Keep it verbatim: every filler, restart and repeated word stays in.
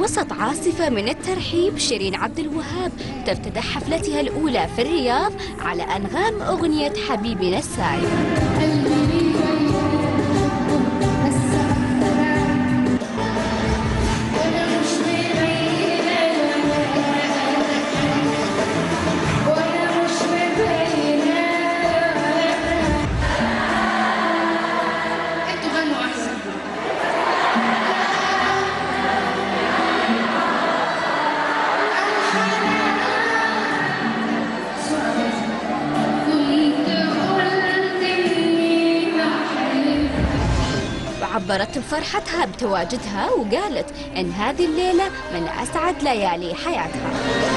وسط عاصفة من الترحيب، شيرين عبد الوهاب تفتتح حفلتها الأولى في الرياض على أنغام أغنية حبيبنا السعيد. عبرت بفرحتها بتواجدها وقالت إن هذه الليلة من أسعد ليالي حياتها.